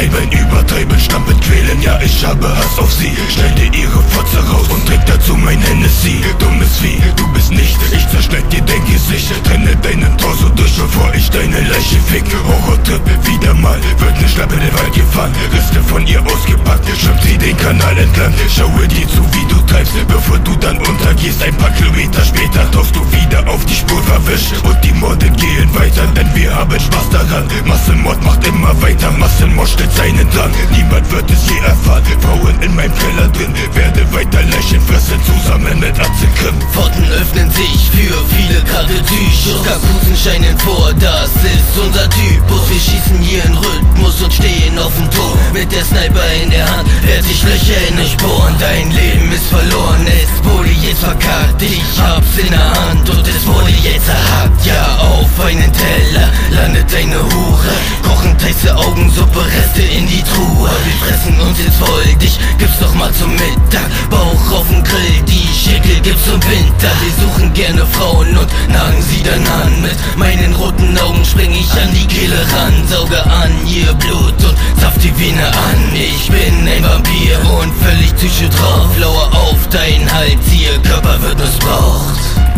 treiben, übertreiben, stampfen, quälen, ja ich habe Hass auf sie. Schneide ihre Fotze raus und trink dazu mein Hennessy. Dummes Vieh, du bist nicht, ich zerschneid dir dein Gesicht. Trenne deinen Torso durch, bevor ich deine Leiche fick. Horrortrip, wieder mal, wird ne Schlappe in den Wald gefahren. Reste von ihr ausgepackt, schwimmt sie den Kanal entlang. Schaue dir zu, wie du treibst, bevor du dann untergehst. Ein paar Kilometer später tauchst du wieder auf die Spur verwischt. Und die Morde gehen weiter, denn wir haben Spaß daran. Massenmord macht immer weiter, Massenmord stellt seinen Drang. Niemand wird es je erfahren, Frauen in meinem Keller drin. Werde weiter Leichen fressen, zusammen mit Atzekrim. Pforten öffnen sich für viele kranke Tychus. Kapuzen scheinen vor, das ist unser Typus. Wir schießen hier in Rhythmus und stehen auf dem Tor. Mit der Sniper in der Hand, werd ich Löcher in den Sporen. Dein Leben ist verloren, es wurde jetzt verkackt. Ich hab's in der Hand und es wurde jetzt erhackt. Ja, auf einen Teller landet deine Hure. Kochend heiße Augensuppe, Reste in die Truhe. Wir fressen uns jetzt voll, dich gibt's doch mal zum Mittag. Bauch auf den Grill, die Schäkel gibt's zum Winter. Wir suchen gerne Frauen und nagen sie dann an. Mit meinen roten Augen spring ich an die Kehle ran. Sauge an ihr Blut und zapf die Vene an. Ich bin ein Vampir und völlig psycho drauf. Lauer auf dein Hals, ihr Körper wird missbraucht.